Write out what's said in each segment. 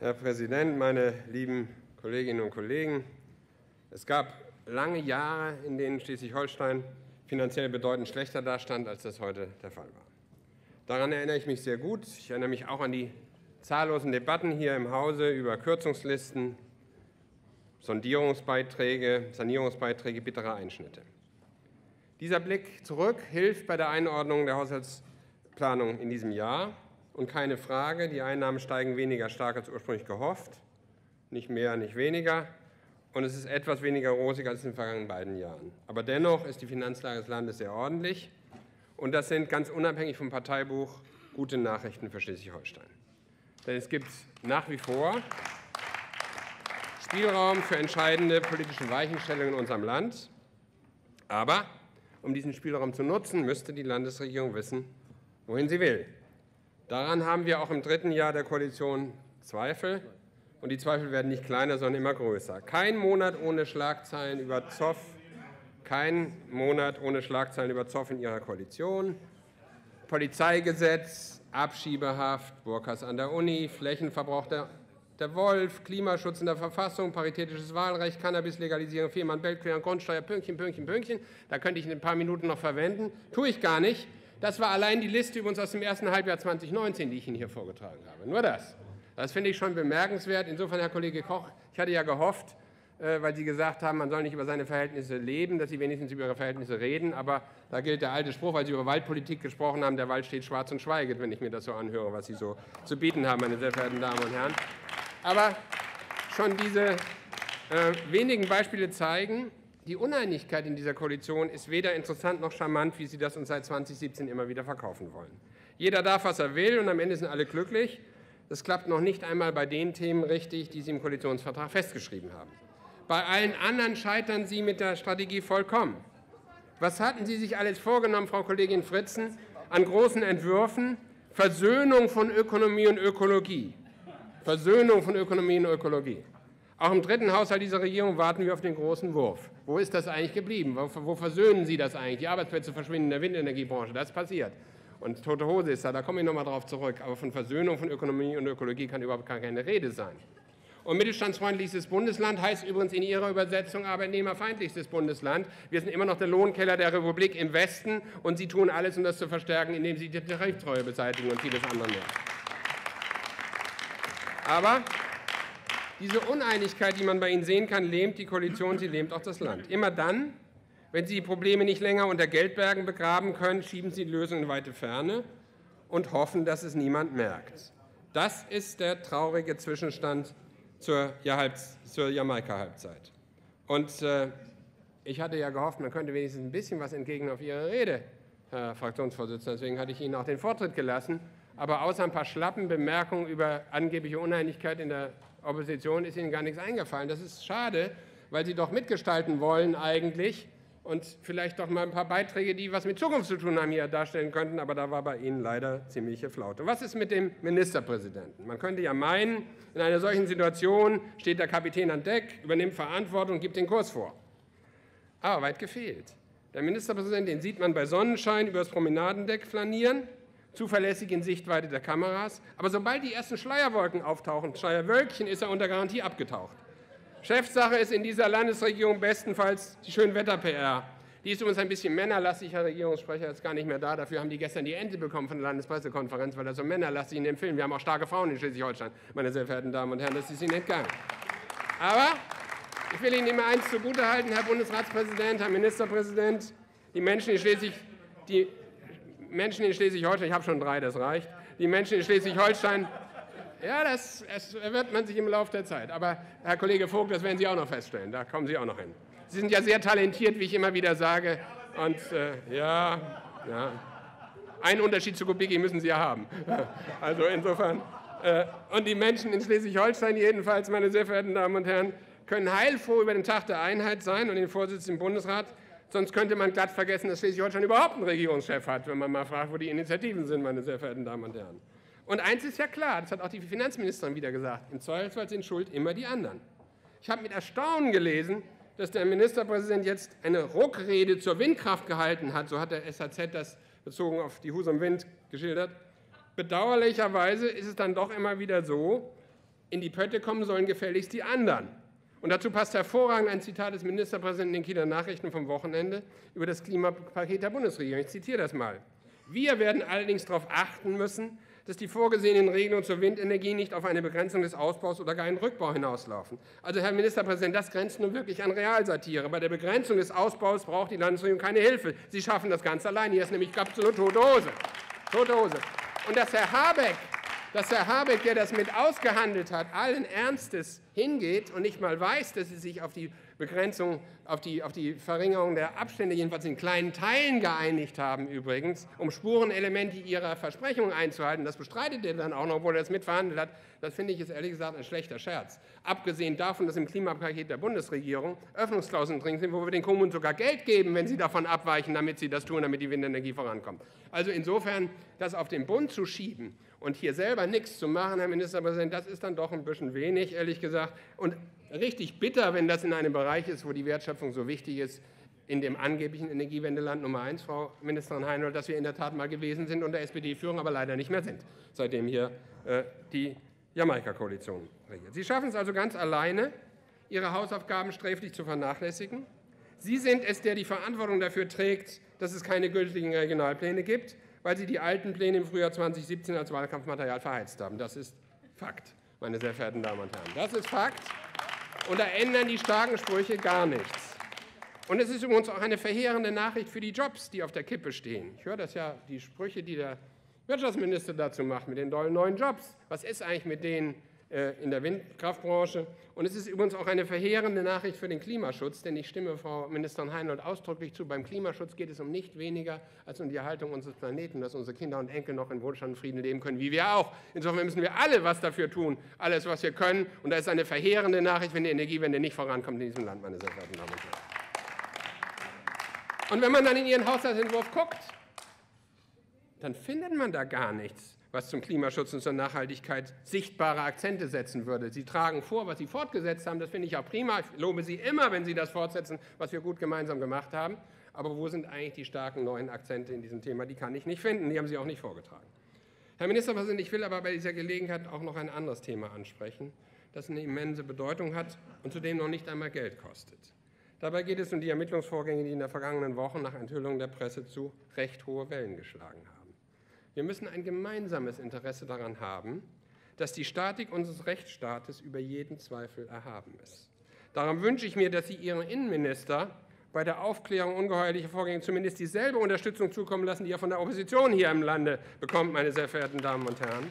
Herr Präsident, meine lieben Kolleginnen und Kollegen! Es gab lange Jahre, in denen Schleswig-Holstein finanziell bedeutend schlechter dastand, als das heute der Fall war. Daran erinnere ich mich sehr gut. Ich erinnere mich auch an die zahllosen Debatten hier im Hause über Kürzungslisten, Sanierungsbeiträge, bittere Einschnitte. Dieser Blick zurück hilft bei der Einordnung der Haushaltsplanung in diesem Jahr. Und keine Frage, die Einnahmen steigen weniger stark als ursprünglich gehofft, nicht mehr, nicht weniger. Und es ist etwas weniger rosig als in den vergangenen beiden Jahren. Aber dennoch ist die Finanzlage des Landes sehr ordentlich. Und das sind ganz unabhängig vom Parteibuch gute Nachrichten für Schleswig-Holstein. Denn es gibt nach wie vor Spielraum für entscheidende politische Weichenstellungen in unserem Land. Aber um diesen Spielraum zu nutzen, müsste die Landesregierung wissen, wohin sie will. Daran haben wir auch im dritten Jahr der Koalition Zweifel. Und die Zweifel werden nicht kleiner, sondern immer größer. Kein Monat ohne Schlagzeilen über Zoff, in Ihrer Koalition. Polizeigesetz, Abschiebehaft, Burkas an der Uni, Flächenverbrauch der Wolf, Klimaschutz in der Verfassung, paritätisches Wahlrecht, Cannabis-Legalisierung, Fehmarn-Belt-Querung, Grundsteuer, Pünktchen. Da könnte ich in ein paar Minuten noch verwenden. Tue ich gar nicht. Das war allein die Liste übrigens aus dem ersten Halbjahr 2019, die ich Ihnen hier vorgetragen habe. Nur das. Das finde ich schon bemerkenswert. Insofern, Herr Kollege Koch, ich hatte ja gehofft, weil Sie gesagt haben, man soll nicht über seine Verhältnisse leben, dass Sie wenigstens über Ihre Verhältnisse reden. Aber da gilt der alte Spruch, weil Sie über Waldpolitik gesprochen haben, der Wald steht schwarz und schweiget, wenn ich mir das so anhöre, was Sie so zu bieten haben, meine sehr verehrten Damen und Herren. Aber schon diese wenigen Beispiele zeigen, die Uneinigkeit in dieser Koalition ist weder interessant noch charmant, wie Sie das uns seit 2017 immer wieder verkaufen wollen. Jeder darf, was er will, und am Ende sind alle glücklich. Das klappt noch nicht einmal bei den Themen richtig, die Sie im Koalitionsvertrag festgeschrieben haben. Bei allen anderen scheitern Sie mit der Strategie vollkommen. Was hatten Sie sich alles vorgenommen, Frau Kollegin Fritzen, an großen Entwürfen? Versöhnung von Ökonomie und Ökologie. Versöhnung von Ökonomie und Ökologie. Auch im dritten Haushalt dieser Regierung warten wir auf den großen Wurf. Wo ist das eigentlich geblieben? Wo versöhnen Sie das eigentlich? Die Arbeitsplätze verschwinden in der Windenergiebranche. Das passiert. Und tote Hose ist da komme ich noch mal drauf zurück. Aber von Versöhnung von Ökonomie und Ökologie kann überhaupt gar keine Rede sein. Und mittelstandsfreundlichstes Bundesland heißt übrigens in Ihrer Übersetzung arbeitnehmerfeindlichstes Bundesland. Wir sind immer noch der Lohnkeller der Republik im Westen, und Sie tun alles, um das zu verstärken, indem Sie die Tariftreue beseitigen und vieles andere mehr. Aber diese Uneinigkeit, die man bei Ihnen sehen kann, lähmt die Koalition, sie lähmt auch das Land. Immer dann, wenn Sie die Probleme nicht länger unter Geldbergen begraben können, schieben Sie die Lösung in weite Ferne und hoffen, dass es niemand merkt. Das ist der traurige Zwischenstand zur Jamaika-Halbzeit. Und ich hatte ja gehofft, man könnte wenigstens ein bisschen was entgegnen auf Ihre Rede, Herr Fraktionsvorsitzender. Deswegen hatte ich Ihnen auch den Vortritt gelassen. Aber außer ein paar schlappen Bemerkungen über angebliche Uneinigkeit in der Opposition ist Ihnen gar nichts eingefallen. Das ist schade, weil Sie doch mitgestalten wollen eigentlich und vielleicht doch mal ein paar Beiträge, die was mit Zukunft zu tun haben, hier darstellen könnten. Aber da war bei Ihnen leider ziemliche Flaute. Was ist mit dem Ministerpräsidenten? Man könnte ja meinen, in einer solchen Situation steht der Kapitän an Deck, übernimmt Verantwortung und gibt den Kurs vor. Aber weit gefehlt. Der Ministerpräsident, den sieht man bei Sonnenschein über das Promenadendeck flanieren, zuverlässig in Sichtweite der Kameras. Aber sobald die ersten Schleierwolken auftauchen, Schleierwölkchen, ist er unter Garantie abgetaucht. Chefsache ist in dieser Landesregierung bestenfalls die Schönwetter-PR. Die ist übrigens ein bisschen männerlastig, Herr Regierungssprecher ist gar nicht mehr da. Dafür haben die gestern die Ente bekommen von der Landespressekonferenz, weil er so männerlastig in dem Film. Wir haben auch starke Frauen in Schleswig-Holstein, meine sehr verehrten Damen und Herren, das ist Ihnen entgangen. Aber ich will Ihnen immer eins zugutehalten, Herr Bundesratspräsident, Herr Ministerpräsident, die Menschen in Schleswig-Holstein, ich habe schon 3, das reicht. Die Menschen in Schleswig-Holstein, ja, das wird man sich im Laufe der Zeit. Aber, Herr Kollege Vogt, das werden Sie auch noch feststellen, da kommen Sie auch noch hin. Sie sind ja sehr talentiert, wie ich immer wieder sage. Und ja, einen Unterschied zu Kubicki müssen Sie ja haben. Also insofern, und die Menschen in Schleswig-Holstein jedenfalls, meine sehr verehrten Damen und Herren, können heilfroh über den Tag der Einheit sein und den Vorsitz im Bundesrat. Sonst könnte man glatt vergessen, dass Schleswig-Holstein überhaupt einen Regierungschef hat, wenn man mal fragt, wo die Initiativen sind, meine sehr verehrten Damen und Herren. Und eins ist ja klar, das hat auch die Finanzministerin wieder gesagt, im Zweifelsfall sind schuld immer die anderen. Ich habe mit Erstaunen gelesen, dass der Ministerpräsident jetzt eine Ruckrede zur Windkraft gehalten hat, so hat der SAZ das bezogen auf die Husum Wind geschildert. Bedauerlicherweise ist es dann doch immer wieder so, in die Pötte kommen sollen gefälligst die anderen. Und dazu passt hervorragend ein Zitat des Ministerpräsidenten in den Kieler Nachrichten vom Wochenende über das Klimapaket der Bundesregierung. Ich zitiere das mal. Wir werden allerdings darauf achten müssen, dass die vorgesehenen Regelungen zur Windenergie nicht auf eine Begrenzung des Ausbaus oder gar einen Rückbau hinauslaufen. Also, Herr Ministerpräsident, das grenzt nun wirklich an Realsatire. Bei der Begrenzung des Ausbaus braucht die Landesregierung keine Hilfe. Sie schaffen das ganz allein. Hier ist nämlich absolut tote Hose. Tote Hose. Und dass Herr Habeck, der das mit ausgehandelt hat, allen Ernstes hingeht und nicht mal weiß, dass sie sich auf die Begrenzung, auf die Verringerung der Abstände, jedenfalls in kleinen Teilen geeinigt haben übrigens, um Spurenelemente ihrer Versprechungen einzuhalten. Das bestreitet er dann auch noch, obwohl er das mitverhandelt hat. Das finde ich ist ehrlich gesagt ein schlechter Scherz. Abgesehen davon, dass im Klimapaket der Bundesregierung Öffnungsklauseln drin sind, wo wir den Kommunen sogar Geld geben, wenn sie davon abweichen, damit sie das tun, damit die Windenergie vorankommt. Also insofern, das auf den Bund zu schieben und hier selber nichts zu machen, Herr Ministerpräsident, das ist dann doch ein bisschen wenig, ehrlich gesagt. Und richtig bitter, wenn das in einem Bereich ist, wo die Wertschöpfung so wichtig ist, in dem angeblichen Energiewendeland Nummer 1, Frau Ministerin Heinold, dass wir in der Tat mal gewesen sind unter SPD-Führung, aber leider nicht mehr sind, seitdem hier die Jamaika-Koalition regiert. Sie schaffen es also ganz alleine, Ihre Hausaufgaben sträflich zu vernachlässigen. Sie sind es, der die Verantwortung dafür trägt, dass es keine gültigen Regionalpläne gibt, weil Sie die alten Pläne im Frühjahr 2017 als Wahlkampfmaterial verheizt haben. Das ist Fakt, meine sehr verehrten Damen und Herren. Das ist Fakt. Und da ändern die starken Sprüche gar nichts. Und es ist übrigens auch eine verheerende Nachricht für die Jobs, die auf der Kippe stehen. Ich höre das ja, die Sprüche, die der Wirtschaftsminister dazu macht, mit den dollen neuen Jobs. Was ist eigentlich mit denen in der Windkraftbranche? Und es ist übrigens auch eine verheerende Nachricht für den Klimaschutz, denn ich stimme Frau Ministerin Heinold ausdrücklich zu. Beim Klimaschutz geht es um nicht weniger als um die Erhaltung unseres Planeten, dass unsere Kinder und Enkel noch in Wohlstand und Frieden leben können, wie wir auch. Insofern müssen wir alle was dafür tun, alles, was wir können. Und da ist eine verheerende Nachricht, wenn die Energiewende nicht vorankommt in diesem Land, meine sehr verehrten Damen und Herren. Und wenn man dann in Ihren Haushaltsentwurf guckt, dann findet man da gar nichts, was zum Klimaschutz und zur Nachhaltigkeit sichtbare Akzente setzen würde. Sie tragen vor, was Sie fortgesetzt haben, das finde ich auch prima. Ich lobe Sie immer, wenn Sie das fortsetzen, was wir gut gemeinsam gemacht haben. Aber wo sind eigentlich die starken neuen Akzente in diesem Thema? Die kann ich nicht finden, die haben Sie auch nicht vorgetragen. Herr Ministerpräsident, ich will aber bei dieser Gelegenheit auch noch ein anderes Thema ansprechen, das eine immense Bedeutung hat und zudem noch nicht einmal Geld kostet. Dabei geht es um die Ermittlungsvorgänge, die in der vergangenen Woche nach Enthüllungen der Presse zu recht hohe Wellen geschlagen haben. Wir müssen ein gemeinsames Interesse daran haben, dass die Statik unseres Rechtsstaates über jeden Zweifel erhaben ist. Darum wünsche ich mir, dass Sie Ihren Innenminister bei der Aufklärung ungeheuerlicher Vorgänge zumindest dieselbe Unterstützung zukommen lassen, die er von der Opposition hier im Lande bekommt, meine sehr verehrten Damen und Herren.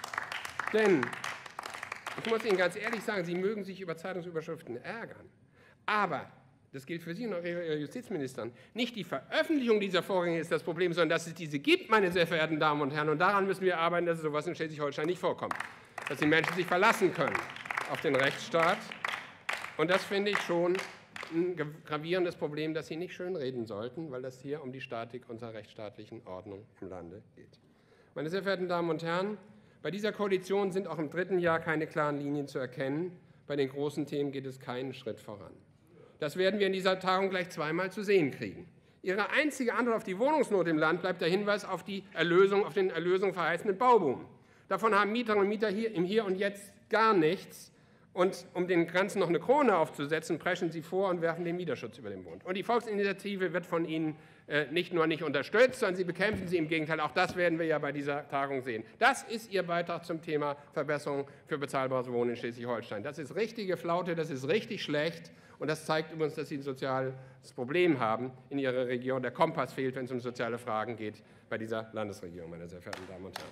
Denn, ich muss Ihnen ganz ehrlich sagen, Sie mögen sich über Zeitungsüberschriften ärgern, aber das gilt für Sie und auch Ihre Justizministerin. Nicht die Veröffentlichung dieser Vorgänge ist das Problem, sondern dass es diese gibt, meine sehr verehrten Damen und Herren. Und daran müssen wir arbeiten, dass sowas in Schleswig-Holstein nicht vorkommt. Dass die Menschen sich verlassen können auf den Rechtsstaat. Und das finde ich schon ein gravierendes Problem, das Sie nicht schönreden sollten, weil das hier um die Statik unserer rechtsstaatlichen Ordnung im Lande geht. Meine sehr verehrten Damen und Herren, bei dieser Koalition sind auch im dritten Jahr keine klaren Linien zu erkennen. Bei den großen Themen geht es keinen Schritt voran. Das werden wir in dieser Tagung gleich zweimal zu sehen kriegen. Ihre einzige Antwort auf die Wohnungsnot im Land bleibt der Hinweis auf den Erlösung verheißenden Bauboom. Davon haben Mieterinnen und Mieter hier im Hier und Jetzt gar nichts. Und um den Ganzen noch eine Krone aufzusetzen, preschen Sie vor und werfen den Mieterschutz über den Bund. Und die Volksinitiative wird von Ihnen nicht nur nicht unterstützt, sondern Sie bekämpfen sie im Gegenteil. Auch das werden wir ja bei dieser Tagung sehen. Das ist Ihr Beitrag zum Thema Verbesserung für bezahlbares Wohnen in Schleswig-Holstein. Das ist richtige Flaute, das ist richtig schlecht. Und das zeigt übrigens, dass Sie ein soziales Problem haben in Ihrer Region. Der Kompass fehlt, wenn es um soziale Fragen geht, bei dieser Landesregierung, meine sehr verehrten Damen und Herren.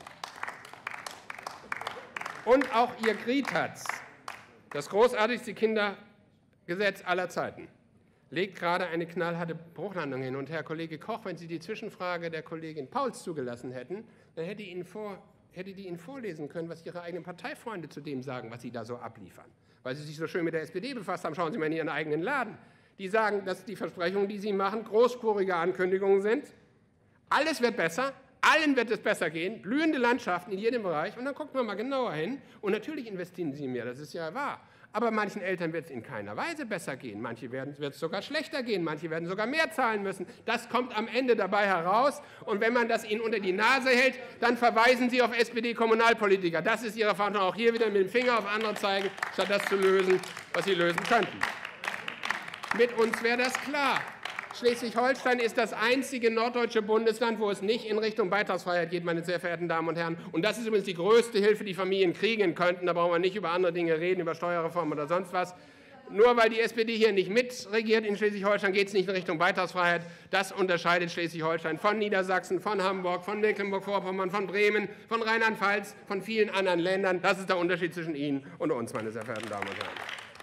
Und auch Ihr Kritatz, das großartigste Kindergesetz aller Zeiten, legt gerade eine knallharte Bruchlandung hin. Und Herr Kollege Koch, wenn Sie die Zwischenfrage der Kollegin Pauls zugelassen hätten, dann hätte die Ihnen vorlesen können, was Ihre eigenen Parteifreunde zu dem sagen, was Sie da so abliefern. Weil Sie sich so schön mit der SPD befasst haben, schauen Sie mal in Ihren eigenen Laden. Die sagen, dass die Versprechungen, die Sie machen, großspurige Ankündigungen sind. Alles wird besser, allen wird es besser gehen, blühende Landschaften in jedem Bereich. Und dann guckt man mal genauer hin. Und natürlich investieren Sie mehr, das ist ja wahr. Aber manchen Eltern wird es in keiner Weise besser gehen. Manche wird es sogar schlechter gehen. Manche werden sogar mehr zahlen müssen. Das kommt am Ende dabei heraus. Und wenn man das ihnen unter die Nase hält, dann verweisen sie auf SPD-Kommunalpolitiker. Das ist ihre Verantwortung. Auch hier wieder mit dem Finger auf andere zeigen, statt das zu lösen, was sie lösen könnten. Mit uns wäre das klar. Schleswig-Holstein ist das einzige norddeutsche Bundesland, wo es nicht in Richtung Beitragsfreiheit geht, meine sehr verehrten Damen und Herren. Und das ist übrigens die größte Hilfe, die Familien kriegen könnten. Da brauchen wir nicht über andere Dinge reden, über Steuerreform oder sonst was. Nur weil die SPD hier nicht mitregiert in Schleswig-Holstein, geht es nicht in Richtung Beitragsfreiheit. Das unterscheidet Schleswig-Holstein von Niedersachsen, von Hamburg, von Mecklenburg-Vorpommern, von Bremen, von Rheinland-Pfalz, von vielen anderen Ländern. Das ist der Unterschied zwischen Ihnen und uns, meine sehr verehrten Damen und Herren.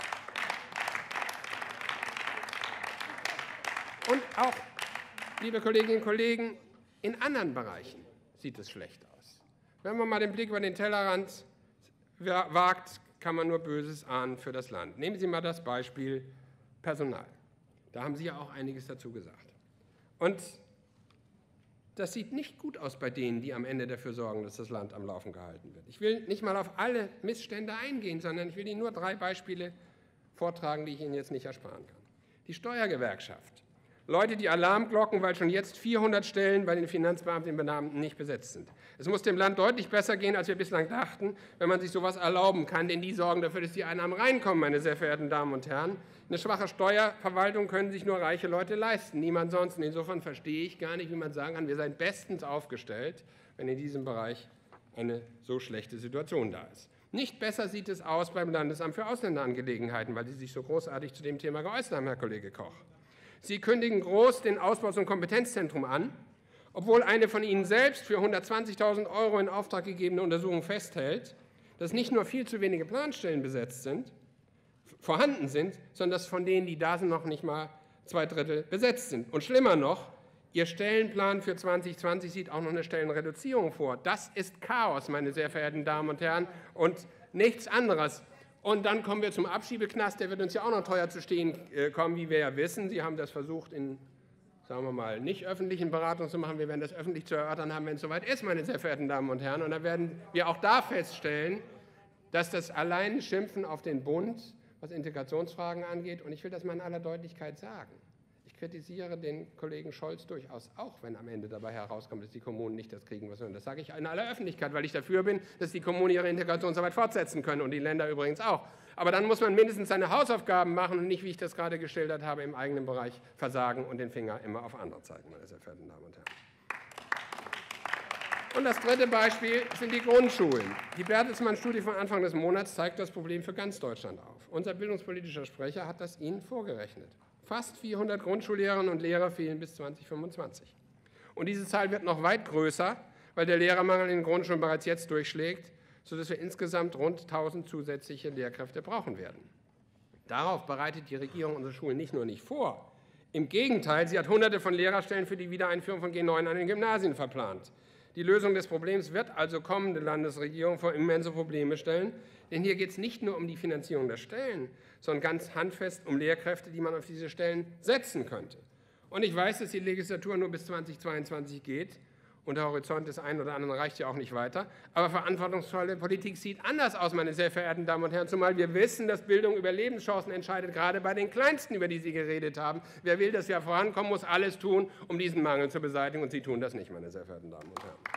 Und auch, liebe Kolleginnen und Kollegen, in anderen Bereichen sieht es schlecht aus. Wenn man mal den Blick über den Tellerrand wagt, kann man nur Böses ahnen für das Land. Nehmen Sie mal das Beispiel Personal. Da haben Sie ja auch einiges dazu gesagt. Und das sieht nicht gut aus bei denen, die am Ende dafür sorgen, dass das Land am Laufen gehalten wird. Ich will nicht mal auf alle Missstände eingehen, sondern ich will Ihnen nur 3 Beispiele vortragen, die ich Ihnen jetzt nicht ersparen kann. Die Steuergewerkschaft. Leute, die Alarmglocken, weil schon jetzt 400 Stellen bei den Finanzbeamten und Beamten nicht besetzt sind. Es muss dem Land deutlich besser gehen, als wir bislang dachten, wenn man sich sowas erlauben kann, denn die sorgen dafür, dass die Einnahmen reinkommen, meine sehr verehrten Damen und Herren. Eine schwache Steuerverwaltung können sich nur reiche Leute leisten, niemand sonst. Und insofern verstehe ich gar nicht, wie man sagen kann, wir seien bestens aufgestellt, wenn in diesem Bereich eine so schlechte Situation da ist. Nicht besser sieht es aus beim Landesamt für Ausländerangelegenheiten, weil Sie sich so großartig zu dem Thema geäußert haben, Herr Kollege Koch. Sie kündigen groß den Ausbau zum Kompetenzzentrum an, obwohl eine von Ihnen selbst für 120.000 € in Auftrag gegebene Untersuchung festhält, dass nicht nur viel zu wenige Planstellen vorhanden sind, sondern dass von denen, die da sind, noch nicht mal 2/3 besetzt sind. Und schlimmer noch, Ihr Stellenplan für 2020 sieht auch noch eine Stellenreduzierung vor. Das ist Chaos, meine sehr verehrten Damen und Herren, und nichts anderes. Und dann kommen wir zum Abschiebeknast, der wird uns ja auch noch teuer zu stehen kommen, wie wir ja wissen. Sie haben das versucht, in, sagen wir mal, nicht öffentlichen Beratungen zu machen. Wir werden das öffentlich zu erörtern haben, wenn es soweit ist, meine sehr verehrten Damen und Herren. Und da werden wir auch da feststellen, dass das allein Schimpfen auf den Bund, was Integrationsfragen angeht, und ich will das mal in aller Deutlichkeit sagen, ich kritisiere den Kollegen Scholz durchaus auch, wenn am Ende dabei herauskommt, dass die Kommunen nicht das kriegen, was sie wollen. Das sage ich in aller Öffentlichkeit, weil ich dafür bin, dass die Kommunen ihre Integrationsarbeit fortsetzen können und die Länder übrigens auch. Aber dann muss man mindestens seine Hausaufgaben machen und nicht, wie ich das gerade geschildert habe, im eigenen Bereich versagen und den Finger immer auf andere zeigen, meine sehr verehrten Damen und Herren. Und das 3. Beispiel sind die Grundschulen. Die Bertelsmann-Studie von Anfang des Monats zeigt das Problem für ganz Deutschland auf. Unser bildungspolitischer Sprecher hat das Ihnen vorgerechnet. Fast 400 Grundschullehrerinnen und Lehrer fehlen bis 2025. Und diese Zahl wird noch weit größer, weil der Lehrermangel in den Grundschulen bereits jetzt durchschlägt, sodass wir insgesamt rund 1.000 zusätzliche Lehrkräfte brauchen werden. Darauf bereitet die Regierung unsere Schulen nicht nur nicht vor. Im Gegenteil, sie hat Hunderte von Lehrerstellen für die Wiedereinführung von G9 an den Gymnasien verplant. Die Lösung des Problems wird also kommende Landesregierung vor immense Probleme stellen, denn hier geht es nicht nur um die Finanzierung der Stellen, sondern ganz handfest um Lehrkräfte, die man auf diese Stellen setzen könnte. Und ich weiß, dass die Legislatur nur bis 2022 geht und der Horizont des einen oder anderen reicht ja auch nicht weiter. Aber verantwortungsvolle Politik sieht anders aus, meine sehr verehrten Damen und Herren, zumal wir wissen, dass Bildung über Lebenschancen entscheidet, gerade bei den Kleinsten, über die Sie geredet haben. Wer will, dass wir vorankommen, muss alles tun, um diesen Mangel zu beseitigen, und Sie tun das nicht, meine sehr verehrten Damen und Herren.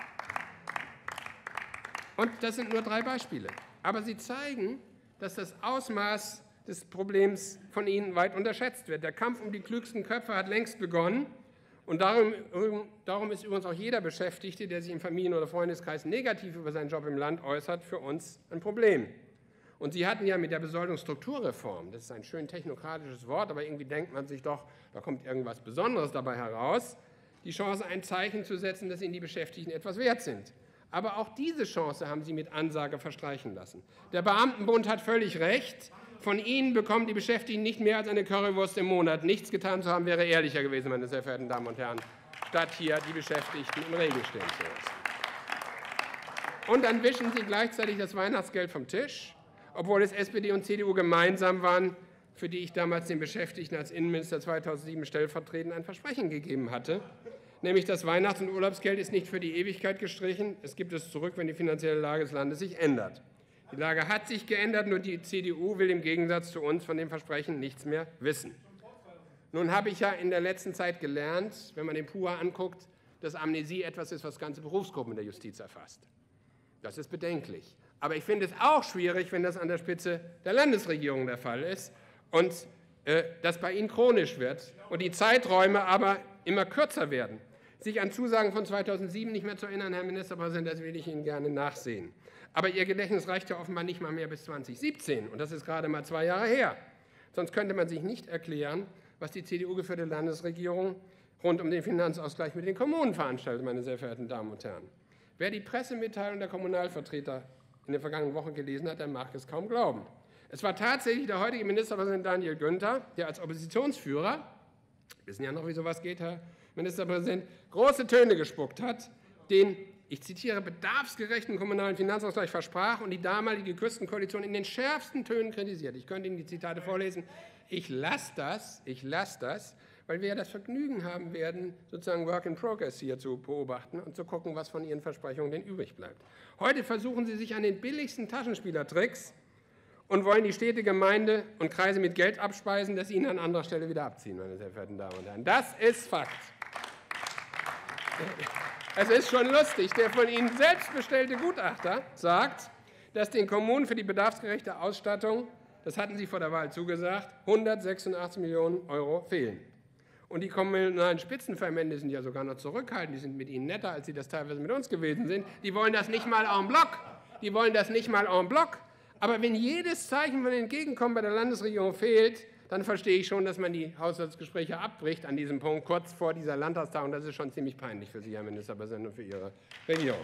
Und das sind nur 3 Beispiele. Aber sie zeigen, dass das Ausmaß des Problems von Ihnen weit unterschätzt wird. Der Kampf um die klügsten Köpfe hat längst begonnen. Und darum ist übrigens auch jeder Beschäftigte, der sich im Familien- oder Freundeskreis negativ über seinen Job im Land äußert, für uns ein Problem. Und Sie hatten ja mit der Besoldungsstrukturreform, das ist ein schön technokratisches Wort, aber irgendwie denkt man sich doch, da kommt irgendwas Besonderes dabei heraus, die Chance, ein Zeichen zu setzen, dass Ihnen die Beschäftigten etwas wert sind. Aber auch diese Chance haben Sie mit Ansage verstreichen lassen. Der Beamtenbund hat völlig recht. Von Ihnen bekommen die Beschäftigten nicht mehr als eine Currywurst im Monat. Nichts getan zu haben, wäre ehrlicher gewesen, meine sehr verehrten Damen und Herren, statt hier die Beschäftigten im Regen stehen zu lassen. Und dann wischen Sie gleichzeitig das Weihnachtsgeld vom Tisch, obwohl es SPD und CDU gemeinsam waren, für die ich damals den Beschäftigten als Innenminister 2007 stellvertretend ein Versprechen gegeben hatte. Nämlich das Weihnachts- und Urlaubsgeld ist nicht für die Ewigkeit gestrichen, es gibt es zurück, wenn die finanzielle Lage des Landes sich ändert. Die Lage hat sich geändert, nur die CDU will im Gegensatz zu uns von dem Versprechen nichts mehr wissen. Nun habe ich ja in der letzten Zeit gelernt, wenn man den PUA anguckt, dass Amnesie etwas ist, was ganze Berufsgruppen der Justiz erfasst. Das ist bedenklich. Aber ich finde es auch schwierig, wenn das an der Spitze der Landesregierung der Fall ist und das bei Ihnen chronisch wird und die Zeiträume aber immer kürzer werden. Sich an Zusagen von 2007 nicht mehr zu erinnern, Herr Ministerpräsident, das will ich Ihnen gerne nachsehen. Aber Ihr Gedächtnis reicht ja offenbar nicht mal mehr bis 2017 und das ist gerade mal 2 Jahre her. Sonst könnte man sich nicht erklären, was die CDU-geführte Landesregierung rund um den Finanzausgleich mit den Kommunen veranstaltet, meine sehr verehrten Damen und Herren. Wer die Pressemitteilung der Kommunalvertreter in der vergangenen Woche gelesen hat, der mag es kaum glauben. Es war tatsächlich der heutige Ministerpräsident Daniel Günther, der als Oppositionsführer, wir wissen ja noch, wie sowas geht, Herr Ministerpräsident, große Töne gespuckt hat, den, ich zitiere, bedarfsgerechten kommunalen Finanzausgleich versprach und die damalige Küstenkoalition in den schärfsten Tönen kritisiert. Ich könnte Ihnen die Zitate vorlesen. Ich lasse das, weil wir ja das Vergnügen haben werden, sozusagen Work in Progress hier zu beobachten und zu gucken, was von Ihren Versprechungen denn übrig bleibt. Heute versuchen Sie sich an den billigsten Taschenspielertricks und wollen die Städte, Gemeinde und Kreise mit Geld abspeisen, das Ihnen an anderer Stelle wieder abziehen, meine sehr verehrten Damen und Herren. Das ist Fakt. Es ist schon lustig, der von Ihnen selbst bestellte Gutachter sagt, dass den Kommunen für die bedarfsgerechte Ausstattung, das hatten Sie vor der Wahl zugesagt, 186 Millionen € fehlen. Und die kommunalen Spitzenverbände sind ja sogar noch zurückhaltend, die sind mit Ihnen netter, als sie das teilweise mit uns gewesen sind. Die wollen das nicht mal en bloc. Aber wenn jedes Zeichen von Entgegenkommen bei der Landesregierung fehlt, dann verstehe ich schon, dass man die Haushaltsgespräche abbricht an diesem Punkt, kurz vor dieser Landtagstagung. Das ist schon ziemlich peinlich für Sie, Herr Ministerpräsident, und für Ihre Regierung.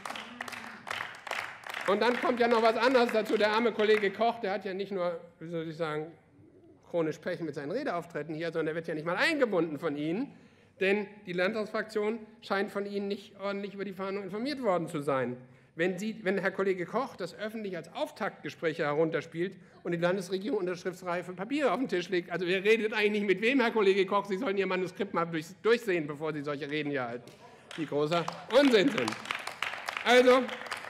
Und dann kommt ja noch was anderes dazu. Der arme Kollege Koch, der hat ja nicht nur, wie soll ich sagen, chronisch Pech mit seinen Redeauftritten hier, sondern er wird ja nicht mal eingebunden von Ihnen, denn die Landtagsfraktion scheint von Ihnen nicht ordentlich über die Verhandlungen informiert worden zu sein. Wenn Herr Kollege Koch das öffentlich als Auftaktgespräche herunterspielt und die Landesregierung unterschriftsreife Papiere auf den Tisch legt, also wer redet eigentlich nicht mit wem, Herr Kollege Koch? Sie sollen Ihr Manuskript mal durchsehen, bevor Sie solche Reden hier halten, die großer Unsinn sind. Also,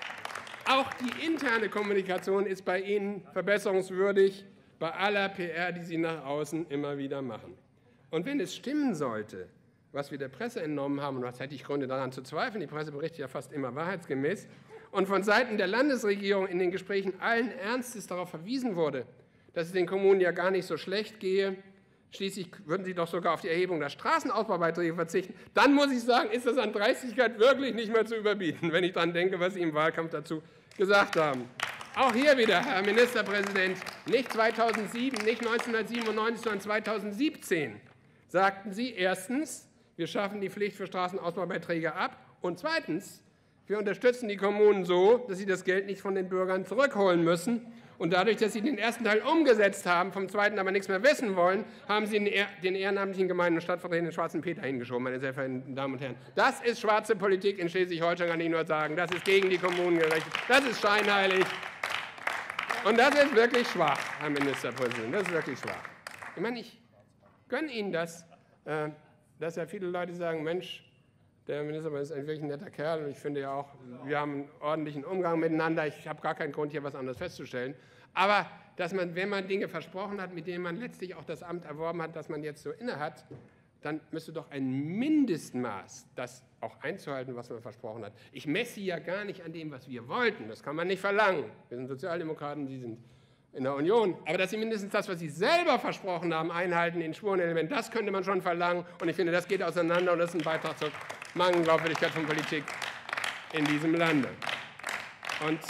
auch die interne Kommunikation ist bei Ihnen verbesserungswürdig, bei aller PR, die Sie nach außen immer wieder machen. Und wenn es stimmen sollte, was wir der Presse entnommen haben, und was hätte ich Gründe daran zu zweifeln, die Presse berichtet ja fast immer wahrheitsgemäß, und von Seiten der Landesregierung in den Gesprächen allen Ernstes darauf verwiesen wurde, dass es den Kommunen ja gar nicht so schlecht gehe, schließlich würden sie doch sogar auf die Erhebung der Straßenausbaubeiträge verzichten, dann muss ich sagen, ist das an Dreistigkeit wirklich nicht mehr zu überbieten, wenn ich daran denke, was Sie im Wahlkampf dazu gesagt haben. Auch hier wieder, Herr Ministerpräsident, nicht 2007, nicht 1997, sondern 2017 sagten Sie erstens, wir schaffen die Pflicht für Straßenausbaubeiträge ab und zweitens, wir unterstützen die Kommunen so, dass sie das Geld nicht von den Bürgern zurückholen müssen. Und dadurch, dass Sie den ersten Teil umgesetzt haben, vom zweiten aber nichts mehr wissen wollen, haben Sie den ehrenamtlichen Gemeinde- und Stadtvertreter den schwarzen Peter hingeschoben, meine sehr verehrten Damen und Herren. Das ist schwarze Politik in Schleswig-Holstein, kann ich nur sagen. Das ist gegen die Kommunen gerichtet. Das ist scheinheilig. Und das ist wirklich schwach, Herr Ministerpräsident. Das ist wirklich schwach. Ich meine, ich gönne Ihnen das, dass ja viele Leute sagen, Mensch, der Ministerpräsident ist wirklich ein netter Kerl und ich finde ja auch, wir haben einen ordentlichen Umgang miteinander. Ich habe gar keinen Grund, hier was anderes festzustellen. Aber dass man, wenn man Dinge versprochen hat, mit denen man letztlich auch das Amt erworben hat, das man jetzt so innehat, dann müsste doch ein Mindestmaß, das auch einzuhalten, was man versprochen hat. Ich messe Sie ja gar nicht an dem, was wir wollten. Das kann man nicht verlangen. Wir sind Sozialdemokraten, Sie sind in der Union. Aber dass Sie mindestens das, was Sie selber versprochen haben, einhalten, in Spurenelement, das könnte man schon verlangen. Und ich finde, das geht auseinander und das ist ein Beitrag zur mangelnden Glaubwürdigkeit von Politik in diesem Lande. Und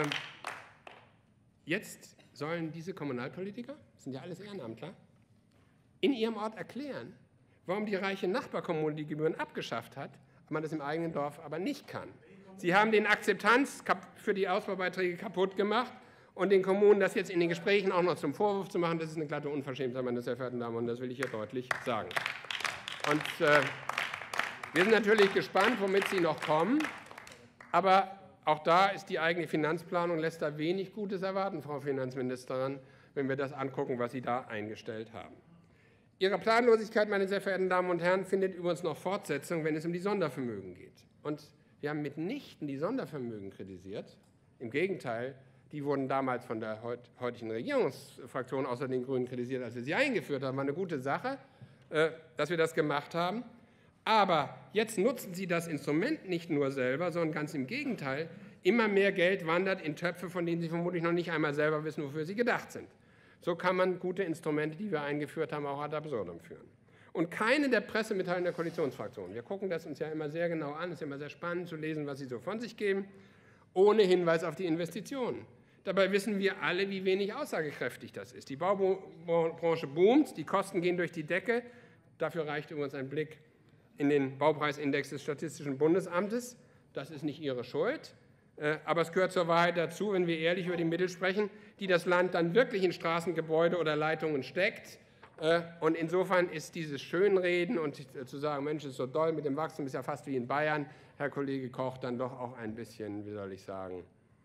jetzt sollen diese Kommunalpolitiker, das sind ja alles Ehrenamtler, in ihrem Ort erklären, warum die reiche Nachbarkommune die Gebühren abgeschafft hat, man das im eigenen Dorf aber nicht kann. Sie haben den Akzeptanz für die Ausbaubeiträge kaputt gemacht und den Kommunen das jetzt in den Gesprächen auch noch zum Vorwurf zu machen, das ist eine glatte Unverschämtheit, meine sehr verehrten Damen und Herren, das will ich hier deutlich sagen. Und wir sind natürlich gespannt, womit Sie noch kommen, aber auch da ist die eigene Finanzplanung, lässt da wenig Gutes erwarten, Frau Finanzministerin, wenn wir das angucken, was Sie da eingestellt haben. Ihre Planlosigkeit, meine sehr verehrten Damen und Herren, findet übrigens noch Fortsetzung, wenn es um die Sondervermögen geht. Und wir haben mitnichten die Sondervermögen kritisiert. Im Gegenteil, die wurden damals von der heutigen Regierungsfraktion außer den Grünen kritisiert, als wir sie eingeführt haben. War eine gute Sache, dass wir das gemacht haben. Aber jetzt nutzen sie das Instrument nicht nur selber, sondern ganz im Gegenteil. Immer mehr Geld wandert in Töpfe, von denen sie vermutlich noch nicht einmal selber wissen, wofür sie gedacht sind. So kann man gute Instrumente, die wir eingeführt haben, auch ad absurdum führen. Und keine der Pressemitteilungen der Koalitionsfraktionen, wir gucken das uns ja immer sehr genau an, es ist immer sehr spannend zu lesen, was sie so von sich geben, ohne Hinweis auf die Investitionen. Dabei wissen wir alle, wie wenig aussagekräftig das ist. Die Baubranche boomt, die Kosten gehen durch die Decke. Dafür reicht übrigens ein Blick in den Baupreisindex des Statistischen Bundesamtes. Das ist nicht ihre Schuld. Aber es gehört zur Wahrheit dazu, wenn wir ehrlich über die Mittel sprechen, die das Land dann wirklich in Straßen, Gebäude oder Leitungen steckt. Und insofern ist dieses Schönreden und zu sagen, Mensch, ist so doll mit dem Wachstum, ist ja fast wie in Bayern, Herr Kollege Koch, dann doch auch ein bisschen, wie soll ich sagen,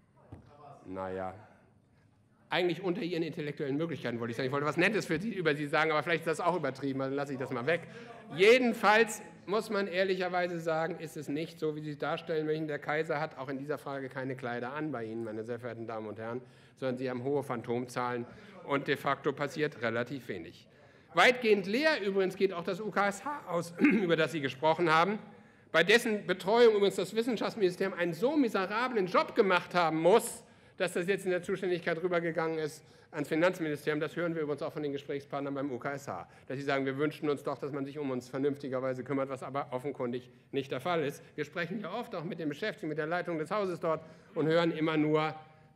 naja, eigentlich unter Ihren intellektuellen Möglichkeiten, wollte ich sagen. Ich wollte was Nettes über Sie sagen, aber vielleicht ist das auch übertrieben, also lasse ich das mal weg. Jedenfalls muss man ehrlicherweise sagen, ist es nicht so, wie Sie es darstellen möchten. Der Kaiser hat auch in dieser Frage keine Kleider an bei Ihnen, meine sehr verehrten Damen und Herren, sondern Sie haben hohe Phantomzahlen und de facto passiert relativ wenig. Weitgehend leer übrigens geht auch das UKSH aus, über das Sie gesprochen haben, bei dessen Betreuung übrigens das Wissenschaftsministerium einen so miserablen Job gemacht haben muss, dass das jetzt in der Zuständigkeit rübergegangen ist ans Finanzministerium. Das hören wir übrigens auch von den Gesprächspartnern beim UKSH, dass sie sagen, wir wünschen uns doch, dass man sich um uns vernünftigerweise kümmert, was aber offenkundig nicht der Fall ist. Wir sprechen ja oft auch mit den Beschäftigten, mit der Leitung des Hauses dort und hören immer nur,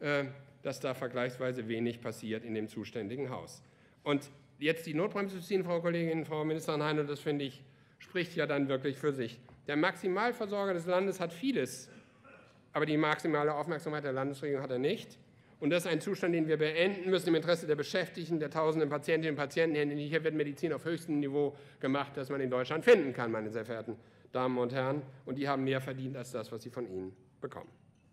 dass da vergleichsweise wenig passiert in dem zuständigen Haus. Und jetzt die Notbremse zu ziehen, Frau Kollegin, Frau Ministerin Hein, das finde ich, spricht ja dann wirklich für sich. Der Maximalversorger des Landes hat vieles, aber die maximale Aufmerksamkeit der Landesregierung hat er nicht. Und das ist ein Zustand, den wir beenden müssen im Interesse der Beschäftigten, der tausenden Patientinnen und Patienten. Denn hier wird Medizin auf höchstem Niveau gemacht, das man in Deutschland finden kann, meine sehr verehrten Damen und Herren. Und die haben mehr verdient als das, was sie von Ihnen bekommen.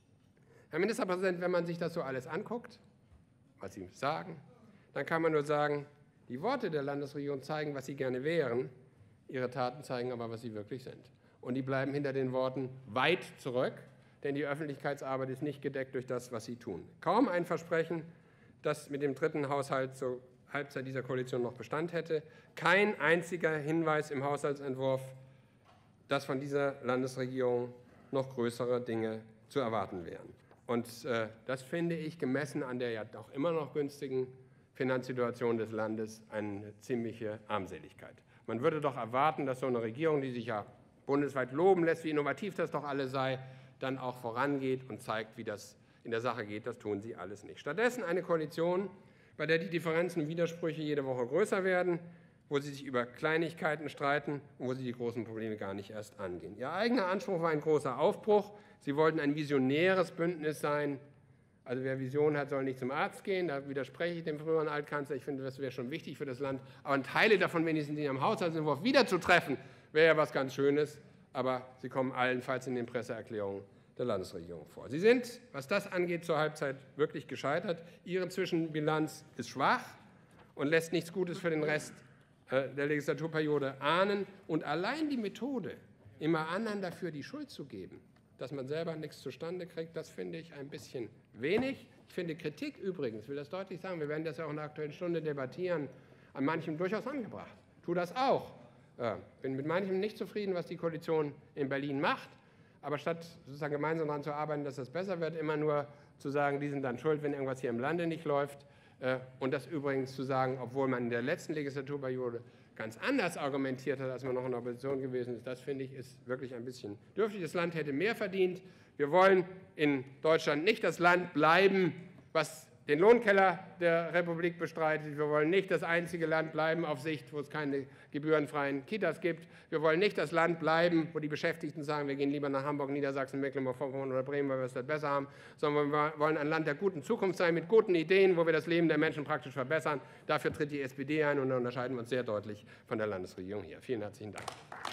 Herr Ministerpräsident, wenn man sich das so alles anguckt, was Sie sagen, dann kann man nur sagen, die Worte der Landesregierung zeigen, was sie gerne wären, ihre Taten zeigen aber, was sie wirklich sind. Und die bleiben hinter den Worten weit zurück, denn die Öffentlichkeitsarbeit ist nicht gedeckt durch das, was sie tun. Kaum ein Versprechen, das mit dem dritten Haushalt zur Halbzeit dieser Koalition noch Bestand hätte. Kein einziger Hinweis im Haushaltsentwurf, dass von dieser Landesregierung noch größere Dinge zu erwarten wären. Und das finde ich, gemessen an der ja doch immer noch günstigen Finanzsituation des Landes, eine ziemliche Armseligkeit. Man würde doch erwarten, dass so eine Regierung, die sich ja bundesweit loben lässt, wie innovativ das doch alles sei, dann auch vorangeht und zeigt, wie das in der Sache geht. Das tun sie alles nicht. Stattdessen eine Koalition, bei der die Differenzen und Widersprüche jede Woche größer werden, wo sie sich über Kleinigkeiten streiten und wo sie die großen Probleme gar nicht erst angehen. Ihr eigener Anspruch war ein großer Aufbruch. Sie wollten ein visionäres Bündnis sein. Also wer Vision hat, soll nicht zum Arzt gehen. Da widerspreche ich dem früheren Altkanzler. Ich finde, das wäre schon wichtig für das Land. Aber Teile davon wenigstens in Ihrem Haushaltsentwurf wiederzutreffen, wäre ja was ganz Schönes. Aber sie kommen allenfalls in den Presseerklärungen der Landesregierung vor. Sie sind, was das angeht, zur Halbzeit wirklich gescheitert. Ihre Zwischenbilanz ist schwach und lässt nichts Gutes für den Rest der Legislaturperiode ahnen. Und allein die Methode, immer anderen dafür die Schuld zu geben, dass man selber nichts zustande kriegt, das finde ich ein bisschen wenig. Ich finde Kritik übrigens, ich will das deutlich sagen, wir werden das ja auch in der Aktuellen Stunde debattieren, an manchem durchaus angebracht. Tu das auch. Bin mit manchem nicht zufrieden, was die Koalition in Berlin macht, aber statt sozusagen gemeinsam daran zu arbeiten, dass das besser wird, immer nur zu sagen, die sind dann schuld, wenn irgendwas hier im Lande nicht läuft. Und das übrigens zu sagen, obwohl man in der letzten Legislaturperiode ganz anders argumentiert hat, als man noch in der Opposition gewesen ist, das finde ich, ist wirklich ein bisschen dürftig. Das Land hätte mehr verdient. Wir wollen in Deutschland nicht das Land bleiben, was den Lohnkeller der Republik bestreitet. Wir wollen nicht das einzige Land bleiben auf Sicht, wo es keine gebührenfreien Kitas gibt. Wir wollen nicht das Land bleiben, wo die Beschäftigten sagen, wir gehen lieber nach Hamburg, Niedersachsen, Mecklenburg-Vorpommern oder Bremen, weil wir es dort besser haben, sondern wir wollen ein Land der guten Zukunft sein, mit guten Ideen, wo wir das Leben der Menschen praktisch verbessern. Dafür tritt die SPD ein und da unterscheiden wir uns sehr deutlich von der Landesregierung hier. Vielen herzlichen Dank.